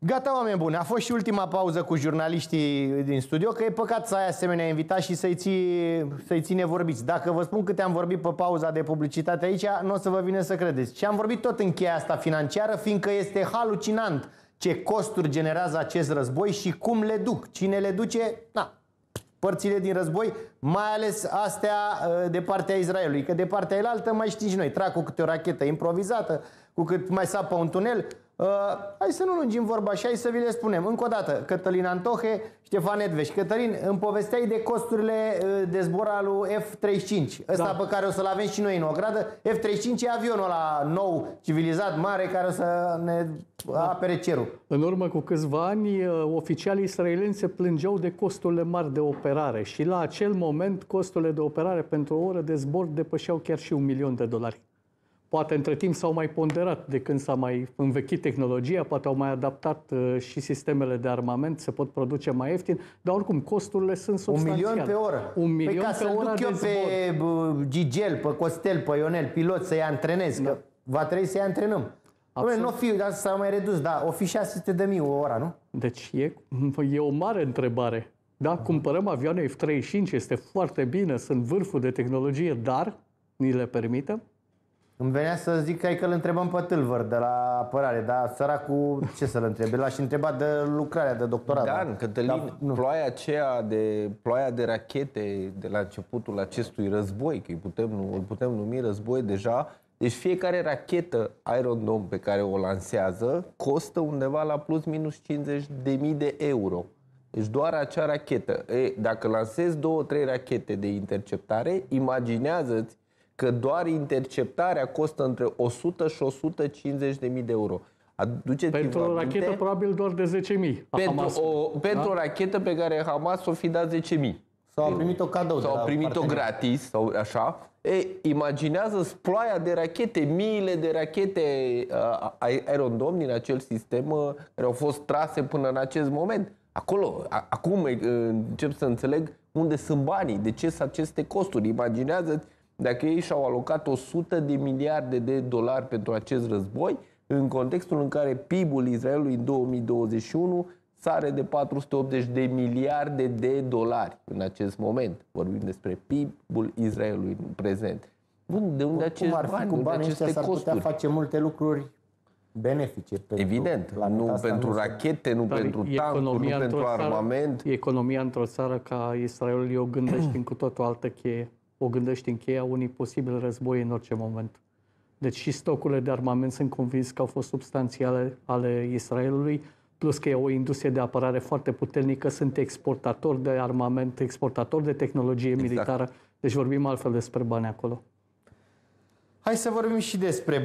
Gata, oameni buni, a fost și ultima pauză cu jurnaliștii din studio, că e păcat să ai asemenea invitați și să-i ții nevorbiți. Dacă vă spun câte am vorbit pe pauza de publicitate aici, nu o să vă vine să credeți. Și am vorbit tot în cheia asta financiară, fiindcă este halucinant ce costuri generează acest război și cum le duc. Cine le duce? Na, părțile din război, mai ales astea de partea Israelului, că de partea elaltă mai știm și noi, trag cu câte o rachetă improvizată, cu cât mai sapă un tunel. Hai să nu lungim vorba și hai să vi le spunem. Încă o dată, Cătălin Antohe, Ștefan Edveș. Cătălin, îmi povesteai de costurile de zbor al lui F-35, ăsta pe care o să-l avem și noi în ogradă. F-35 e avionul ăla nou, civilizat, mare, care o să ne apere cerul. În urmă cu câțiva ani, oficialii israelieni se plângeau de costurile mari de operare și la acel moment costurile de operare pentru o oră de zbor depășeau chiar și $1.000.000. Poate între timp s-au mai ponderat de când s-a mai învechit tehnologia, poate au mai adaptat și sistemele de armament, se pot produce mai ieftin, dar oricum costurile sunt substanțiale. $1.000.000 pe oră. $1.000.000 ca să-l duc eu pe Gigel, pe Costel, pe Ionel, pilot, să-i antrenez, că va trebui să-i antrenăm. Nu fi, dar s-a mai redus, da, o fi 600.000 o ora, nu? Deci e o mare întrebare. Da, cumpărăm avioane F-35, este foarte bine, sunt vârful de tehnologie, dar ni le permitem? Îmi venea să zic că îl întrebăm pe Tâlvăr de la apărare, dar săracul, ce să-l întrebe? L-aș întreba de lucrarea, de doctorat. Dan, Cătălin, ploaia de rachete de la începutul acestui război, că îl putem numi război deja, deci fiecare rachetă Iron Dome pe care o lansează costă undeva la plus minus 50.000 de euro. Deci doar acea rachetă. Dacă lansezi 2-3 rachete de interceptare, imaginează-ți că doar interceptarea costă între 100 și 150.000 de euro. Pentru o rachetă probabil doar de 10.000. Pentru o rachetă pe care Hamas o fi dat 10.000. Sau au primit-o cadou. Sau au primit-o gratis, sau așa. Imaginează ploaia de rachete, miile de rachete Iron Dome din acel sistem care au fost trase până în acest moment. Acum încep să înțeleg unde sunt banii, de ce sunt aceste costuri. Imaginează-ți dacă ei și-au alocat 100 de miliarde de dolari pentru acest război, în contextul în care PIB-ul Israelului în 2021 sare de 480 de miliarde de dolari în acest moment. Vorbim despre PIB-ul Israelului în prezent. Bun, de unde acești bani? Cu banii ăștia s-ar putea face multe lucruri benefice. Evident, nu pentru rachete, nu pentru tancuri, nu pentru armament. Economia într-o țară ca Israelul, o gândești în cu tot o altă cheie. O gândești în cheia unui posibil război în orice moment. Deci și stocurile de armament sunt convins că au fost substanțiale ale Israelului, plus că e o industrie de apărare foarte puternică, sunt exportatori de armament, exportatori de tehnologie militară, deci vorbim altfel despre bani acolo. Hai să vorbim și despre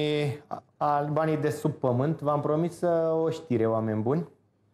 banii de sub pământ. V-am promis o știre, oameni buni.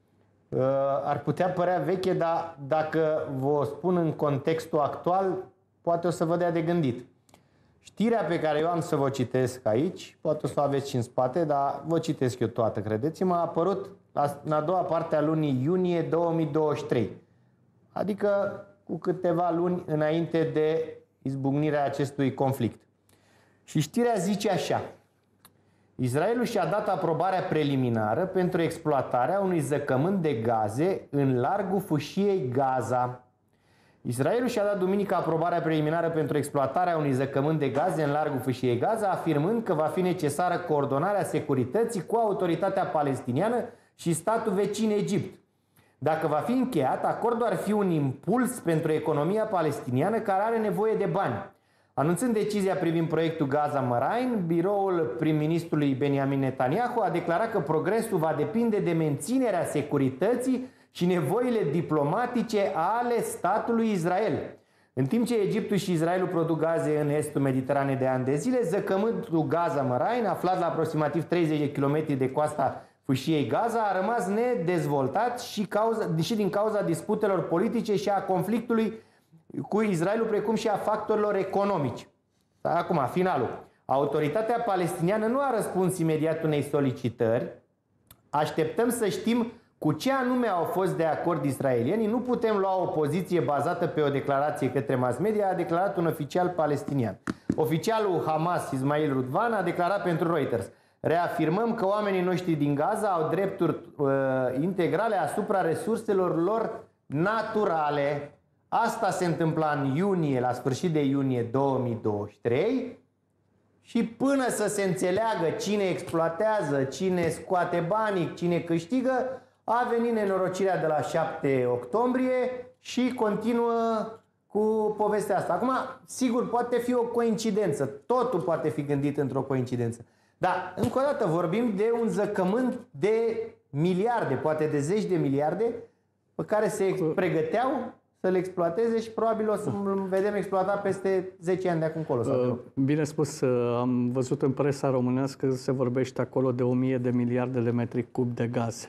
Ar putea părea veche, dar dacă vă spun în contextul actual, poate o să vă dea de gândit. Știrea pe care eu am să vă citesc aici, poate o să o aveți și în spate, dar vă citesc eu toată, credeți-mă, a apărut în a doua parte a lunii iunie 2023. Adică cu câteva luni înainte de izbucnirea acestui conflict. Și știrea zice așa: Israelul și-a dat aprobarea preliminară pentru exploatarea unui zăcământ de gaze în largul fâșiei Gaza. Israelul și-a dat duminică aprobarea preliminară pentru exploatarea unui zăcământ de gaze în largul fâșiei Gaza, afirmând că va fi necesară coordonarea securității cu autoritatea palestiniană și statul vecin Egipt. Dacă va fi încheiat, acordul ar fi un impuls pentru economia palestiniană care are nevoie de bani. Anunțând decizia privind proiectul Gaza Marine, biroul prim-ministrului Benjamin Netanyahu a declarat că progresul va depinde de menținerea securității și nevoile diplomatice ale statului Israel. În timp ce Egiptul și Israelul produc gaze în estul Mediteranei de ani de zile, zăcământul Gaza Marine, aflat la aproximativ 30 de km de coasta fâșiei Gaza, a rămas nedezvoltat și din cauza disputelor politice și a conflictului cu Israelul, precum și a factorilor economici. Acum, finalul. Autoritatea palestiniană nu a răspuns imediat unei solicitări. Așteptăm să știm cu ce anume au fost de acord israelienii. Nu putem lua o poziție bazată pe o declarație către mass media, a declarat un oficial palestinian. Oficialul Hamas, Ismail Rudvan, a declarat pentru Reuters: Reafirmăm că oamenii noștri din Gaza au drepturi integrale asupra resurselor lor naturale. Asta se întâmpla în iunie, la sfârșit de iunie 2023 și până să se înțeleagă cine exploatează, cine scoate banii, cine câștigă, a venit nenorocirea de la 7 octombrie și continuă cu povestea asta. Acum, sigur, poate fi o coincidență. Totul poate fi gândit într-o coincidență. Dar, încă o dată, vorbim de un zăcământ de miliarde, poate de zeci de miliarde, pe care se pregăteau să le exploateze și probabil o să vedem exploata peste 10 ani de acum încolo. Bine spus, am văzut în presa românească că se vorbește acolo de 1000 de miliarde de metri cub de gaze.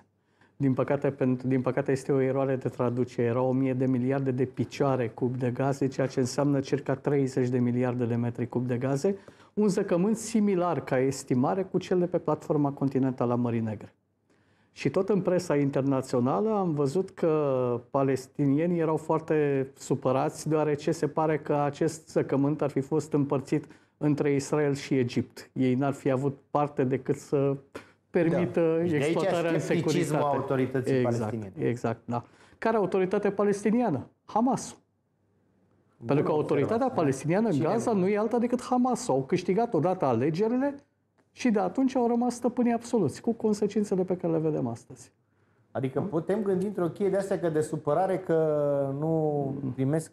Din păcate este o eroare de traducere. Era 1000 de miliarde de picioare cub de gaze, ceea ce înseamnă circa 30 de miliarde de metri cub de gaze, un zăcământ similar ca estimare cu cel de pe platforma continentală a Mării Negre. Și tot în presa internațională am văzut că palestinienii erau foarte supărați, deoarece se pare că acest zăcământ ar fi fost împărțit între Israel și Egipt. Ei n-ar fi avut parte decât să permită exploatarea în securitate. Autorității palestiniene. Exact, da. Care autoritate palestiniană? Hamas. Pentru că autoritatea palestiniană în Gaza nu e alta decât Hamas. Au câștigat odată alegerile și de atunci au rămas stăpânii absoluți, cu consecințele pe care le vedem astăzi. Adică putem gândi într-o cheie de astea că de supărare că nu primesc...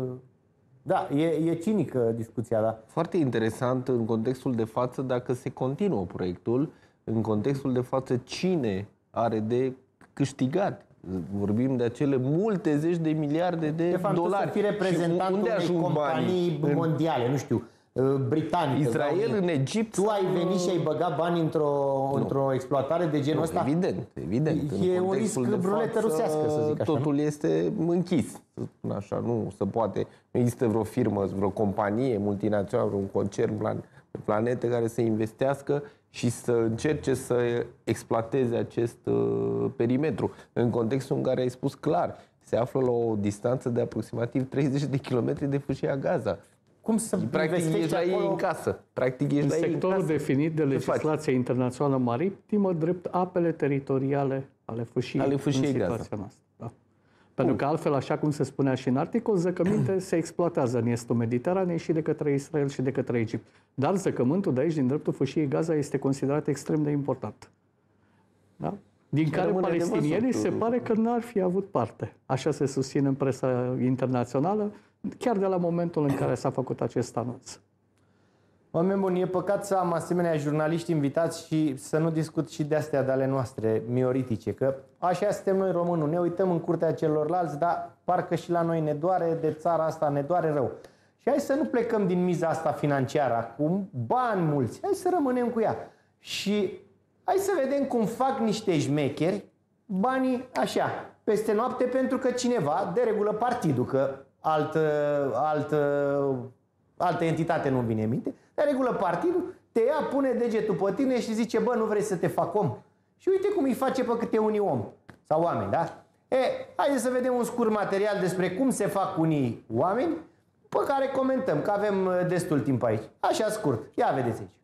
Da, e cinică discuția, da. Foarte interesant în contextul de față dacă se continuă proiectul, în contextul de față cine are de câștigat. Vorbim de acele multe zeci de miliarde de dolari. Să fii reprezentant unei companii mondiale, nu știu, britanică. Israel, în Egipt. Tu ai venit și ai băgat bani într-o exploatare de genul ăsta? Evident. E un risc ruletă rusească, să zic așa. Totul este închis, să spun așa. Nu se poate. Nu există vreo firmă, vreo companie multinațională, un concern pe planetă care să investească și să încerce să exploateze acest perimetru. În contextul în care ai spus clar, se află la o distanță de aproximativ 30 de kilometri de fâșia Gaza. Cum să practic ești la ei în casă. În sectorul definit de legislația internațională maritimă drept apele teritoriale ale fâșiei în situația noastră. Da. Pentru că altfel, așa cum se spunea și în articol, zăcăminte se exploatează în estul Mediteranei și de către Israel și de către Egipt. Dar zăcământul de aici, din dreptul fâșiei Gaza, este considerat extrem de important. Da? Din care palestinienii se pare că n-ar fi avut parte. Așa se susține în presa internațională, chiar de la momentul în care s-a făcut acest anunț. Oameni buni, e păcat să am asemenea jurnaliști invitați și să nu discut și de astea de ale noastre, mioritice, că așa suntem noi românul, ne uităm în curtea celorlalți, dar parcă și la noi ne doare de țara asta, ne doare rău. Și hai să nu plecăm din miza asta financiară, acum bani mulți, hai să rămânem cu ea. Și hai să vedem cum fac niște șmecheri banii așa, peste noapte, pentru că cineva, de regulă partidul, că altă entitate nu vine în minte, de regulă partidul te ia, pune degetul pe tine și zice, bă, nu vrei să te fac om? Și uite cum îi face pe câte unii om sau oameni, da? Haideți să vedem un scurt material despre cum se fac unii oameni, pe care comentăm, că avem destul timp aici. Așa scurt, ia vedeți aici.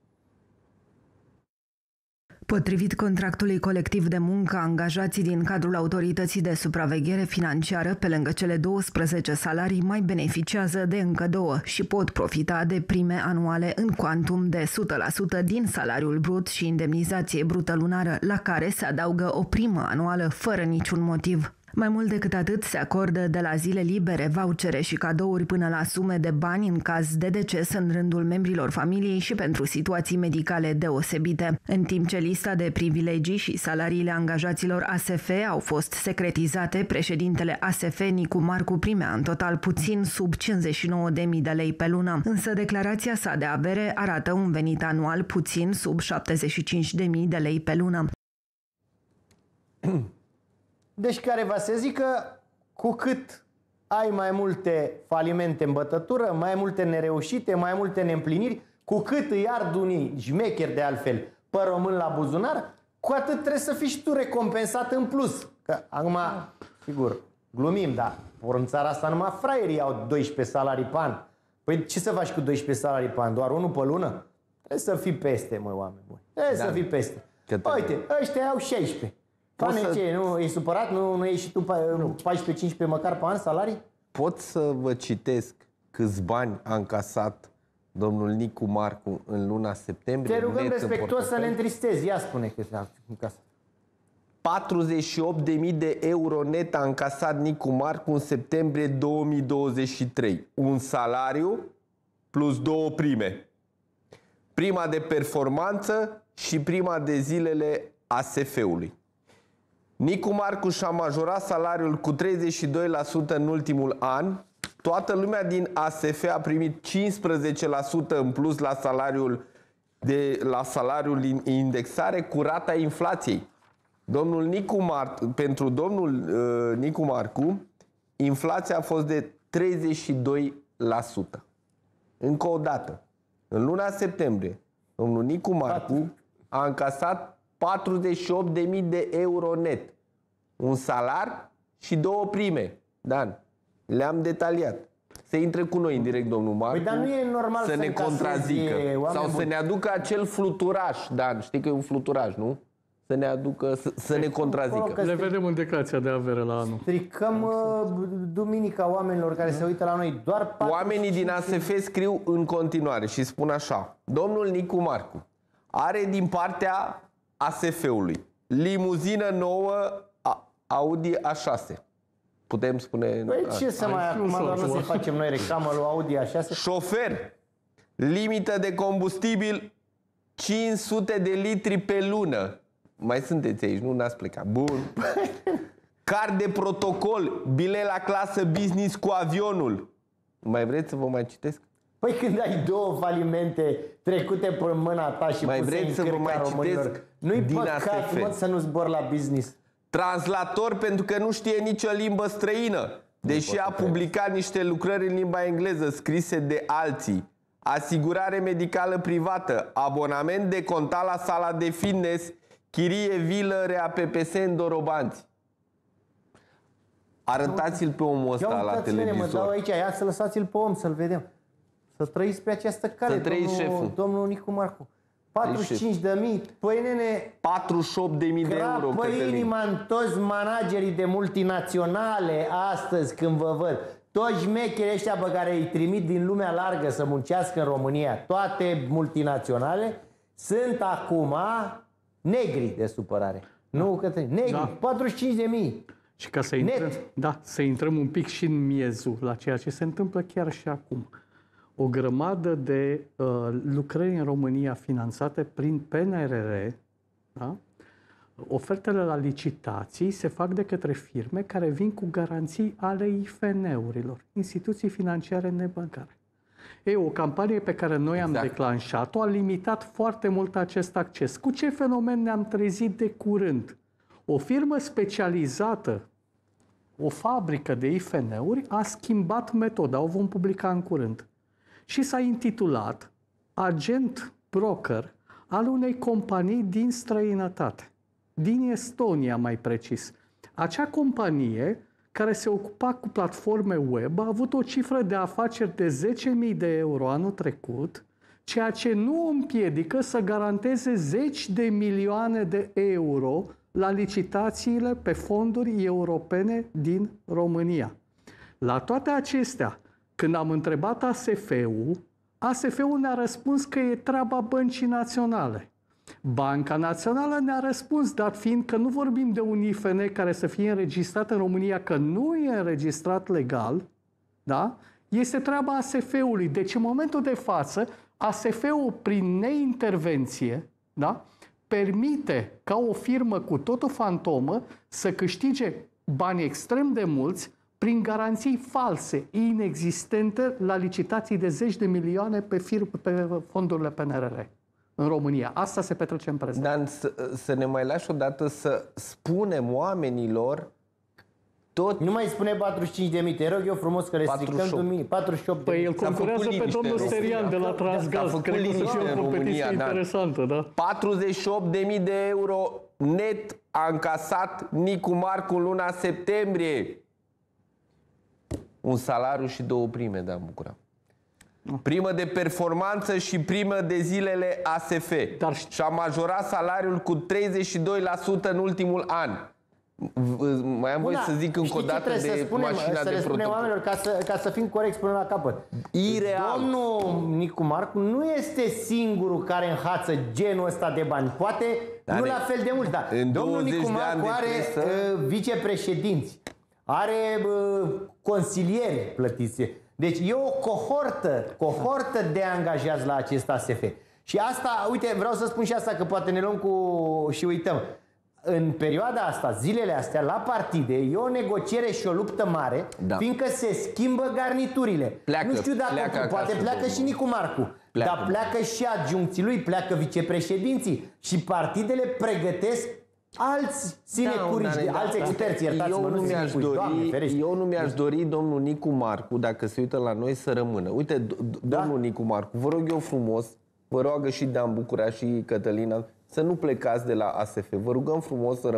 Potrivit contractului colectiv de muncă, angajații din cadrul Autorității de Supraveghere Financiară, pe lângă cele 12 salarii, mai beneficiază de încă 2 și pot profita de prime anuale în cuantum de 100% din salariul brut și indemnizație brută lunară, la care se adaugă o primă anuală fără niciun motiv. Mai mult decât atât, se acordă de la zile libere, vouchere și cadouri până la sume de bani în caz de deces în rândul membrilor familiei și pentru situații medicale deosebite. În timp ce lista de privilegii și salariile angajaților ASF au fost secretizate, președintele ASF Nicu Marcu primea în total puțin sub 59.000 de lei pe lună, însă declarația sa de avere arată un venit anual puțin sub 75.000 de lei pe lună. Deci care va să zică, cu cât ai mai multe falimente în bătătură, mai multe nereușite, mai multe neîmpliniri, cu cât îi ard unii șmecheri de altfel pe român la buzunar, cu atât trebuie să fii și tu recompensat în plus. Că acum, sigur, glumim, dar în țara asta numai fraierii au 12 salarii pe an. Păi ce să faci cu 12 salarii pe an? Doar unul pe lună? Trebuie să fii peste, mă, oameni buni. Trebuie să fii peste. Uite, ăștia au 16. Pane, ce, nu e supărat? Nu iei și tu 14-15 măcar pe an salarii? Pot să vă citesc câți bani a încasat domnul Nicu Marcu în luna septembrie? Te rugăm respectuos să ne întristezi. Ia spune că s-a încasat. 48.000 de euro net a încasat Nicu Marcu în septembrie 2023. Un salariu plus 2 prime. Prima de performanță și prima de zilele ASF-ului. Nicu Marcu și-a majorat salariul cu 32% în ultimul an. Toată lumea din ASF a primit 15% în plus la salariul indexare cu rata inflației. Pentru domnul Nicu Marcu, inflația a fost de 32%. Încă o dată, în luna septembrie, domnul Nicu Marcu a încasat 48.000 de euro net. Un salar și 2 prime. Dan, le-am detaliat. Să intre cu noi în direct domnul Marcu, dar nu e normal să ne contrazică. Sau să ne aducă acel fluturaj. Dan, știi că e un fluturaj, nu? Să ne aducă, să ne contrazică. Le vedem în declarația de avere la anul. Stricăm duminica oamenilor care se uită la noi. Doar oamenii din ASF scriu în continuare și spun așa: domnul Nicu Marcu are din partea ASF-ului limuzină nouă Audi A6. Putem spune... Păi ce să mai acum, doar nu să facem noi reclamă lui Audi A6? Șofer, limită de combustibil 500 de litri pe lună. Mai sunteți aici, nu n-ați plecat. Bun. Card de protocol, bilet la clasă business cu avionul. Mai vreți să vă mai citesc? Păi când ai 2 falimente trecute pe mâna ta și mai puse vreți să vă mai citesc? Nu-i păcat, mă, să nu zbor la business. Translator pentru că nu știe nicio limbă străină, deși a publicat niște lucrări în limba engleză scrise de alții. Asigurare medicală privată, abonament de conta la sala de fitness, chirie vilă RAPPS în Dorobanți. Arătați-l pe omul ăsta la televizor. Mă dau aici, ia să lăsați-l pe om, să-l vedem. Să trăiți pe această cale, domnul Nicu Marcu. 45.000, păi nene... 48.000 de euro. Crapă inima în toți managerii de multinaționale astăzi când vă văd. Toți șmecherii ăștia pe care îi trimit din lumea largă să muncească în România, toate multinaționale, sunt acum negri de supărare. Nu, Cătălin, negri, 45.000. Și ca să intrăm, să intrăm un pic și în miezul la ceea ce se întâmplă chiar și acum. O grămadă de lucrări în România finanțate prin PNRR, da? Ofertele la licitații se fac de către firme care vin cu garanții ale IFN-urilor, instituții financiare nebancare. O campanie pe care noi am declanșat-o a limitat foarte mult acest acces. Cu ce fenomen ne-am trezit de curând? O firmă specializată, o fabrică de IFN-uri, a schimbat metoda, o vom publica în curând. Și s-a intitulat agent broker al unei companii din străinătate, din Estonia mai precis. Acea companie care se ocupa cu platforme web a avut o cifră de afaceri de 10.000 de euro anul trecut, ceea ce nu o împiedică să garanteze 10 de milioane de euro la licitațiile pe fonduri europene din România. La toate acestea, când am întrebat ASF-ul ne-a răspuns că e treaba Băncii Naționale. Banca Națională ne-a răspuns, dat fiind că nu vorbim de un IFN care să fie înregistrat în România, că nu e înregistrat legal, da? Este treaba ASF-ului. Deci, în momentul de față, ASF-ul, prin neintervenție, da? Permite ca o firmă cu totul fantomă să câștige bani extrem de mulți prin garanții false, inexistente, la licitații de 10 de milioane pe fondurile PNRR în România. Asta se petrece în prezent. Dar să ne mai lași odată să spunem oamenilor tot... Nu mai spune 45.000, te rog eu frumos că le stricăm duminică. 48.000. Păi el concurează pe domnul Sterian de la Transgaz. Cred că să fie o competiție interesantă, da? 48.000 de euro net a încasat Nicu Marcu în luna septembrie. Un salariu și 2 prime, da, Bucura. primă de performanță și primă de zilele ASF. Dar și a majorat salariul cu 32% în ultimul an. Mai am voie să zic încă o dată de mașina de spunem oamenilor ca să fim corecți până la capăt. Ireal. Domnul Nicu Marcu nu este singurul care înhață genul ăsta de bani. Poate nu la fel de mult, dar domnul Nicu Marcu are vicepreședinți, are consilieri plătiți. Deci e o cohortă de angajați la acest ASF. Și asta, uite, vreau să spun și asta, că poate ne luăm și uităm. În perioada asta, zilele astea, la partide, e o negociere și o luptă mare, fiindcă se schimbă garniturile. Nu știu dacă poate pleacă și Nicu Marcu, dar pleacă și adjuncții lui, pleacă vicepreședinții și partidele pregătesc alți sinecuriști, alți experți, iertați-mă, eu nu mi-aș dori domnul Nicu Marcu, dacă se uită la noi, să rămână. Uite, domnul Nicu Marcu, vă rog eu frumos, vă roagă și Dan Bucurea și Cătălina să nu plecați de la ASF. Vă rugăm frumos să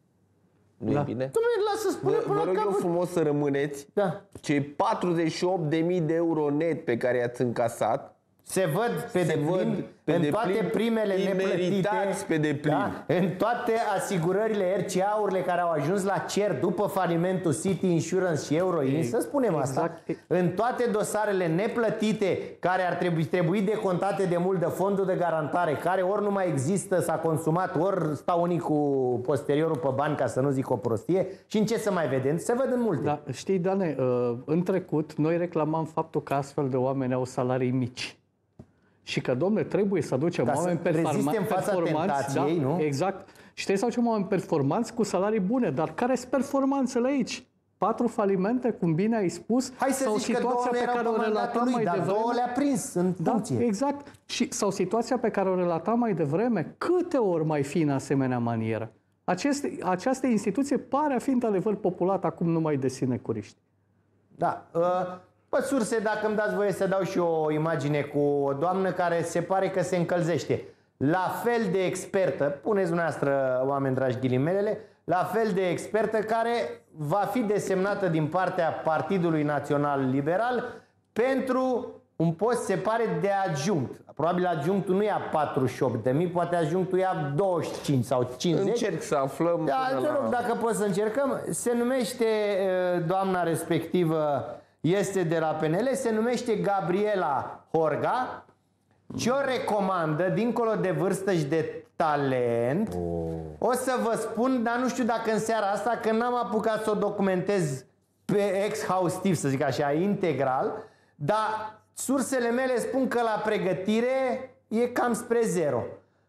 Nu e bine? Vă rog eu frumos să rămâneți. Cei 48.000 de euro net pe care i-ați încasat se văd pe deplin în toate primele neplătite, pe deplin. În toate asigurările, RCA-urile care au ajuns la cer după falimentul City Insurance și Euroin, să spunem asta, în toate dosarele neplătite care ar trebui decontate de mult de fondul de garantare, care ori nu mai există, s-a consumat, ori stau unii cu posteriorul pe bani, ca să nu zic o prostie, și în ce să mai vedem? Se văd în multe. Da, știi, Dane, în trecut noi reclamam faptul că astfel de oameni au salarii mici. Și că, domnule, trebuie să aducem oameni performanți, da, nu? Exact. Și trebuie să aducem oameni performanți cu salarii bune. Dar care sunt performanțele aici? 4 falimente, cum bine ai spus? Hai să zici că două pe care o relatam mai devreme. Două le-a prins în funcție. Exact. Sau situația pe care o relatam mai devreme, câte ori mai fi în asemenea manieră? Această instituție pare a fi într-adevăr populată acum numai de sinecuriști. Da. Pe surse, dacă îmi dați voie să dau și o imagine cu o doamnă care se pare că se încălzește. La fel de expertă, puneți dumneavoastră, oameni dragi, ghilimelele, la fel de expertă, care va fi desemnată din partea Partidului Național Liberal pentru un post, se pare, de adjunct. Probabil adjunctul nu ia 48.000, poate adjunctul ia 25 sau 50. Încerc să aflăm. Dacă pot să încercăm. Se numește doamna respectivă, este de la PNL, se numește Gabriela Horga și o recomandă, dincolo de vârstă și de talent. O să vă spun, dar nu știu dacă în seara asta, că n-am apucat să o documentez pe exhaustiv, să zic așa, integral, dar sursele mele spun că la pregătire e cam spre zero.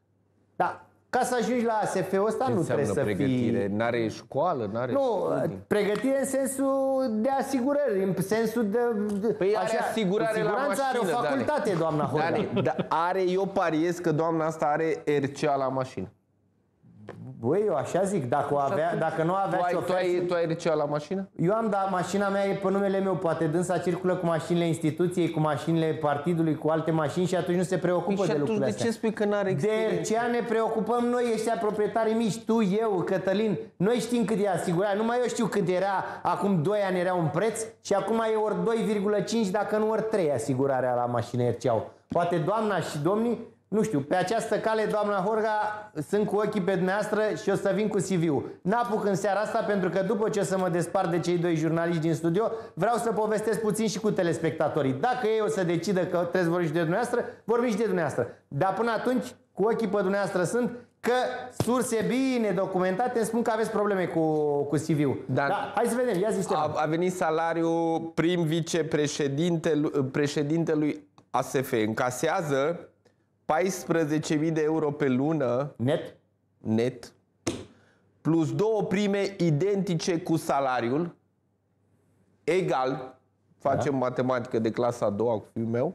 Da. Ca să ajungi la ASF-ul ăsta nu trebuie să pregătire? N-are școală? Nu, pregătire în sensul de asigurări, în sensul de... Păi are asigurare la mașină, are o facultate, Dani. Doamna Horga. Dar eu pariez că doamna asta are RCA la mașină. Băi, eu așa zic, dacă nu avea șofer... Tu ai RCA la mașină? Eu am, dar mașina mea e pe numele meu. Poate dânsa circulă cu mașinile instituției, cu mașinile partidului, cu alte mașini și atunci nu se preocupă de lucrurile astea. De ce spui că n-are experiență? De RCA ne preocupăm noi, ăștia proprietarii mici, tu, eu, Cătălin. Noi știm cât e asigurarea. Numai eu știu cât era, acum 2 ani era un preț și acum e ori 2,5, dacă nu ori 3 asigurarea la mașină RCA. Poate doamna și domnii, nu știu, pe această cale, doamna Horga, sunt cu ochii pe dumneavoastră și o să vin cu CV-ul. N-apuc în seara asta pentru că după ce o să mă despart de cei 2 jurnaliști din studio, vreau să povestesc puțin și cu telespectatorii. Dacă ei o să decidă că trebuie să vorbim și de dumneavoastră, vorbim și de dumneavoastră. Dar până atunci, cu ochii pe dumneavoastră sunt că surse bine documentate îmi spun că aveți probleme cu CV-ul. Da, hai să vedem, ia zi, Ștefan. A venit salariul prim vicepreședintelui ASF. Încasează 14.000 de euro pe lună net, plus 2 prime identice cu salariul, egal, facem matematică de clasa a doua cu fiul meu,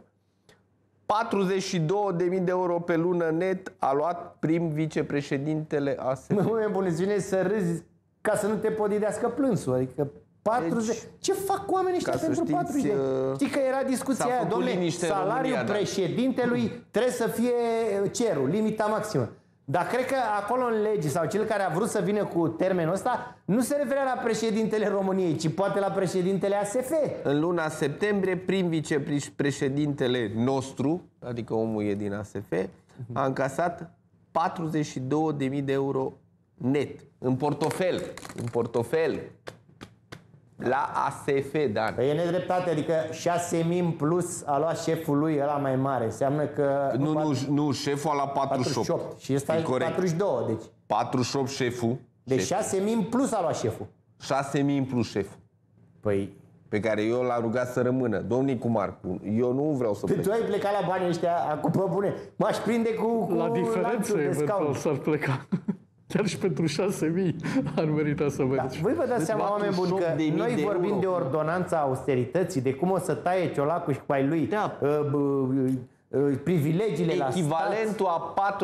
42.000 de euro pe lună net a luat prim vicepreședintele ASF. Mă, bunățiune să râzi ca să nu te podidească plânsul, adică 40. Deci, ce fac oamenii ăștia pentru 40 de? Știi că era discuția aia, dom'le, salariul președintelui trebuie să fie cerul, limita maximă. Dar cred că acolo în lege, sau cel care a vrut să vină cu termenul ăsta, nu se referea la președintele României, ci poate la președintele ASF. În luna septembrie, prim vicepreședintele nostru, adică omul e din ASF, a încasat 42.000 de euro net, în portofel, la ASF, Dan. Păi e nedreptate, adică 6.000 în plus a luat șeful lui ăla mai mare. Înseamnă că... Nu, șeful a luat 48. Și ăsta e 42, deci. 48 șeful. Deci 6.000 în plus a luat șeful. 6.000 în plus șeful. Păi... Pe care eu l-am rugat să rămână. Domnul Nicu Marcu, eu nu vreau să plec. Tu ai plecat la banii ăștia, acum pe bune. M-aș prinde cu La diferență, lanțul de eventual, scaun. s-ar pleca. Chiar și pentru 6.000 ar merita să mergi. Voi vă dați seama, oameni buni, că 48.000 noi de vorbim euro. de ordonanța austerității, de cum o să taie Ciolacul și cu ai lui Da. privilegiile la stat. Echivalentul a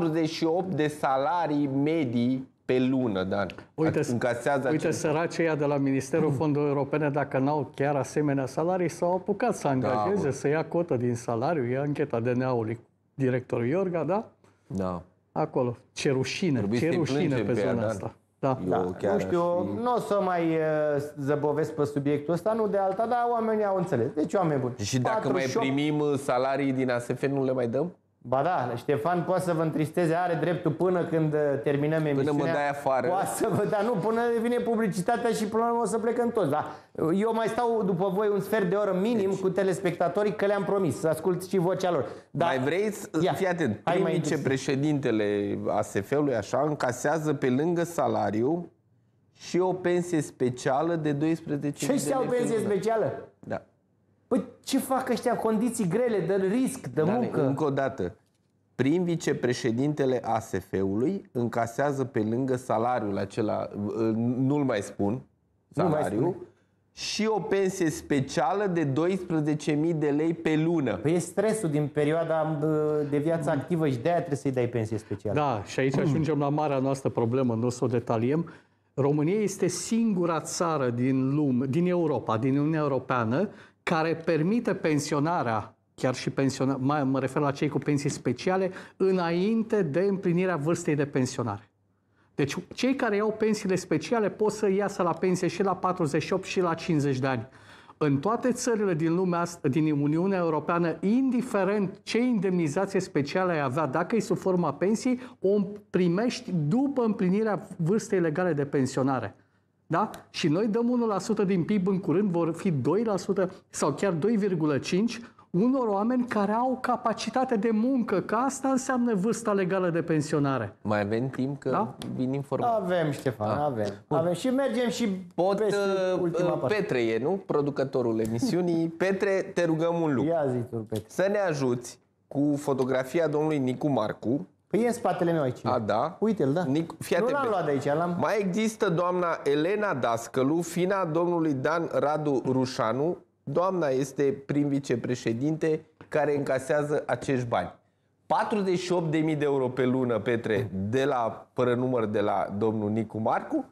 48 de salarii medii pe lună, Dan. Încasează Uite săracii ăia de la Ministerul Fondurilor Europene, dacă n-au chiar asemenea salarii, s-au apucat să angajeze, să ia cotă din salariu, ia ancheta DNA-ului directorul Iorga, da? Da. Acolo. Ce rușine, Trebuie ce să-i rușine plângem pe pe ea, zona Dan. asta. Da. Eu chiar Nu știu, aș fi- nu o să mai zăbovesc pe subiectul ăsta, nu de alta, dar oamenii au înțeles. Deci, oameni buni. Și dacă mai 48 primim salarii din ASF, nu le mai dăm? Ba da, Ștefan poate să vă întristeze, are dreptul până când terminăm emisiunea. mă dai afară. Poate să vă, dar nu, până vine publicitatea și până la urmă o să plecăm toți. Da? Eu mai stau după voi un sfert de oră minim cu telespectatorii, că le-am promis să ascult și vocea lor. Dar, Mai vrei? Fii atent. Hai Prim mai vicepreședintele ASF-ului, așa, încasează pe lângă salariu și o pensie specială de 12.000 de lei. ce au pe pensie lună. specială? Da. Păi ce fac ăștia? Condiții grele, de risc, de Dar muncă. încă o dată. Prim vicepreședintele ASF-ului încasează pe lângă salariul acela, nu-l mai spun, Nu mai salariu, spune. și o pensie specială de 12.000 de lei pe lună. Păi e stresul din perioada de viață activă și de-aia trebuie să-i dai pensie specială. Da, și aici ajungem la marea noastră problemă, nu o să o detaliem. România este singura țară din lume, din Europa, din Uniunea Europeană, care permite pensionarea, chiar și pensionarea, mă refer la cei cu pensii speciale, înainte de împlinirea vârstei de pensionare. Deci cei care iau pensiile speciale pot să iasă la pensie și la 48 și la 50 de ani. În toate țările din lumea asta, din Uniunea Europeană, indiferent ce indemnizație specială ai avea, dacă e sub forma pensiei, o primești după împlinirea vârstei legale de pensionare. Da? Și noi dăm 1% din PIB în curând, vor fi 2% sau chiar 2,5% unor oameni care au capacitate de muncă, că asta înseamnă vârsta legală de pensionare. Mai avem timp că Da? vin informații. Avem, Ștefan, avem. Și mergem și peste ultima parte. Petre e, nu? Producătorul emisiunii. Petre, te rugăm un lucru. Ia zi tu, Petre. Să ne ajuți cu fotografia domnului Nicu Marcu. Păi e în spatele meu aici. A, da? Uite-l, da. Fii Nu atent, l-am luat de aici, l-am... Mai există doamna Elena Dascălu, fina domnului Dan Radu Rușanu. Doamna este prim vicepreședinte care încasează acești bani. 48.000 de euro pe lună, Petre, de la, fără număr, de la domnul Nicu Marcu.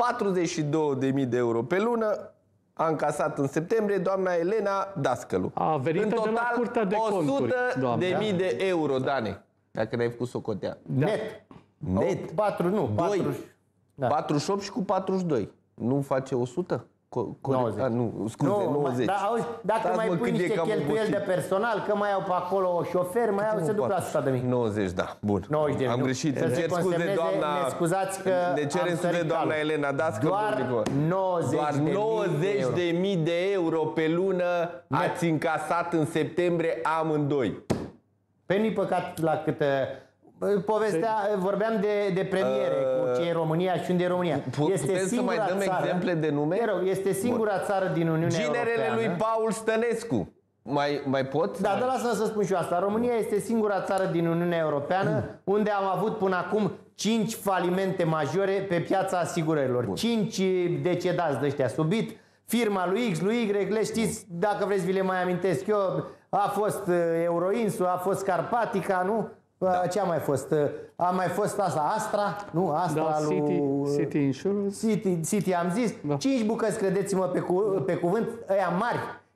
42.000 de euro pe lună a încasat în septembrie doamna Elena Dascălu. A venit în de la total Curtea de Conturi, doamne. 100.000 de euro, Dane. Dacă n-ai făcut socotea. Net. Net. 4, nu, 4. Da. 48 și cu 42. Nu face 100? 90. Nu, scuze, 90. Dar auzi, dacă Stați, mai mă, pui cât e niște cam cheltuieli obosit. de personal, că mai au pe acolo șoferi, mai au, se duc la 100.000. 90, da. Bun. 90.000, Am nu. greșit. Să Îmi se cer scuze, consemneze, doamna. ne scuzați că Ne cerem am scuze, sărit doamna calul. Elena Dascălu. Doar 90 Doar de mii de 90.000 de euro pe lună ați încasat în septembrie amândoi. Pe nu-i păcat la câtă... Povestea, vorbeam de premiere, cu ce e România și unde e România. Putem să mai dăm exemple de nume? Te rog, este singura țară din Uniunea Ginerele Europeană. lui Paul Stănescu. Mai pot? Da, dar lasă-mă să spun și eu asta. România este singura țară din Uniunea Europeană unde am avut până acum 5 falimente majore pe piața asigurărilor. 5 decedați de ăștia subit. Firma lui X, lui Y, le știți, dacă vreți vi le mai amintesc eu, a fost Euroinsul, a fost Carpatica, nu? Da. Ce a mai fost? A mai fost asta, Astra, nu? Astra Da, lui... City Insurance. City am zis. Da. 5 bucăți, credeți-mă pe cuvânt, ăia mari,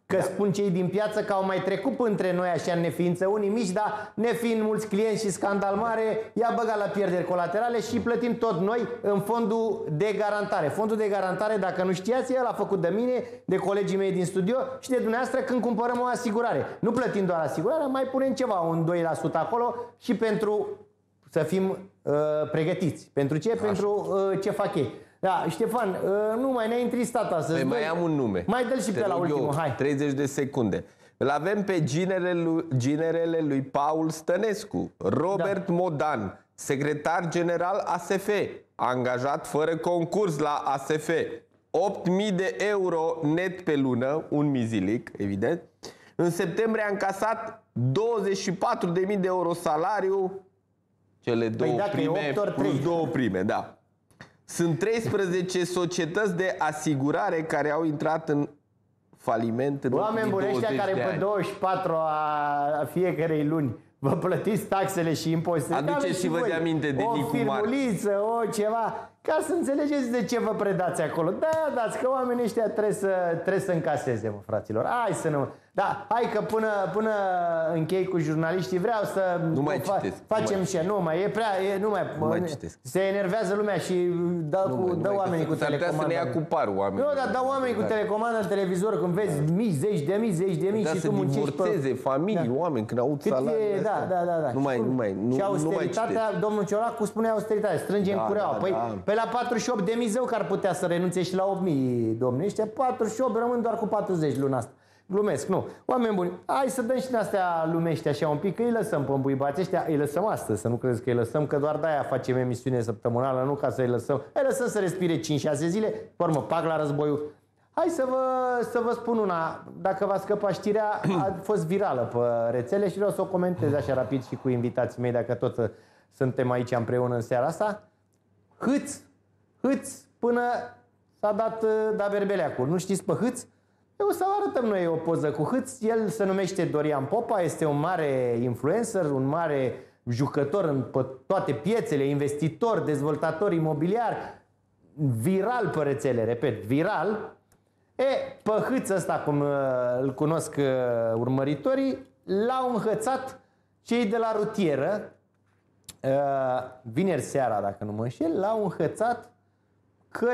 Că spun cei din piață că au mai trecut între noi așa în neființă unii mici, dar nefiind mulți clienți și scandal mare, i-a băgat la pierderi colaterale și plătim tot noi în fondul de garantare. Fondul de garantare, dacă nu știați, el a făcut de mine, de colegii mei din studio și de dumneavoastră când cumpărăm o asigurare. Nu plătim doar asigurarea, mai punem ceva, un 2% acolo și pentru să fim pregătiți. Pentru ce? Așa. Pentru ce fac ei. Da, Ștefan, nu mai ne-ai întristat astăzi. Păi mai am un nume. Mai dă-l și pe la ultimul, hai. 30 de secunde. Îl avem pe ginerele lui Paul Stănescu, Robert Modan, secretar general ASF, angajat fără concurs la ASF, 8.000 de euro net pe lună, un mizilic, evident. În septembrie a încasat 24.000 de euro salariu, cele două prime plus 2 prime, da. Sunt 13 societăți de asigurare care au intrat în faliment în oameni buni, ăștia care pe 24 a fiecarei luni vă plătiți taxele și impozitele. Aduceți-vă de aminte de Nicu Mar. O firmuliță, o ceva, ca să înțelegeți de ce vă predați acolo. Da, dați că oamenii ăștia trebuie să încaseze, mă, fraților. Hai să nu... Da, hai că până închei cu jurnaliștii vreau să nu mai citesc, facem și nu mai e prea nu mai citesc. Se enervează lumea și dă oamenii cu telecomandă. Să ne ia cu par oamenii. Nu, dar dau oamenii cu telecomandă în televizor când vezi mii, zeci de mii și tu muncești pe familii, oameni când aud salariile da. Și austeritatea, domnul Ciolacu spunea austeritate, strângem cureaua. Păi pe la 48 de mii zău că ar putea să renunțe și la 8.000, domnule. Ăștia 48 rămân doar cu 40 luna asta. Glumesc, nu. Oameni buni, hai să dăm și din astea lumești așa un pic, că îi lăsăm pe îmbuibați ăștia, îi lăsăm astăzi, să nu credeți că îi lăsăm, că doar de-aia facem emisiune săptămânală, nu ca să îi lăsăm. Îi lăsăm să respire 5-6 zile, pe urmă, pac la războiul. Hai să vă spun una, dacă v-a scăpat știrea, a fost virală pe rețele și vreau să o comentez așa rapid și cu invitații mei, dacă tot suntem aici împreună în seara asta. Hâț, până s-a dat berbeleacul. Nu știți pe Hâț? O să arătăm noi o poză cu Hâț. El se numește Dorian Popa, este un mare influencer, un mare jucător pe toate piețele, investitor, dezvoltator imobiliar, viral pe rețele, repet, viral. Pe Hâț ăsta, cum îl cunosc urmăritorii, l-au înhățat cei de la rutieră, vineri seara, dacă nu mă înșel, l-au înhățat că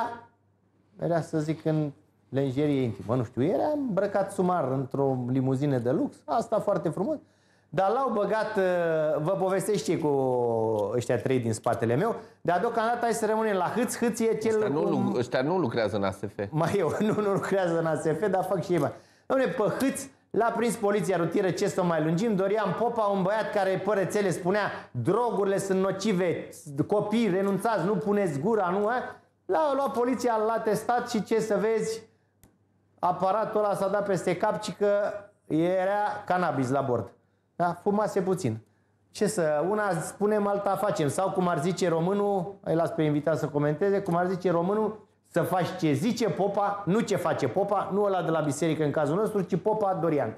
era să zic în lenjerie intimă, nu știu, era îmbrăcat sumar într-o limuzină de lux, asta foarte frumos, dar l-au băgat, vă povestesc și cu ăștia 3 din spatele meu, dar deocamdată hai să rămânem la Hâț. Hâț e cel... Ăștia nu lucrează în ASF. Mai eu, nu lucrează în ASF, dar fac și ei bani. Dom'le, pe Hâț l-a prins poliția rutieră, ce să mai lungim, Dorian Popa, un băiat care pe rețele spunea drogurile sunt nocive, copii renunțați, nu puneți gura, nu, l-a luat poliția, l-a testat și ce să vezi, aparatul ăla s-a dat peste cap și că era cannabis la bord. Da? Fumase puțin. Una spunem, alta facem. Sau cum ar zice românul, îi las pe invitat să comenteze, cum ar zice românul, să faci ce zice Popa, nu ce face Popa, nu ăla de la biserică în cazul nostru, ci Popa Dorian.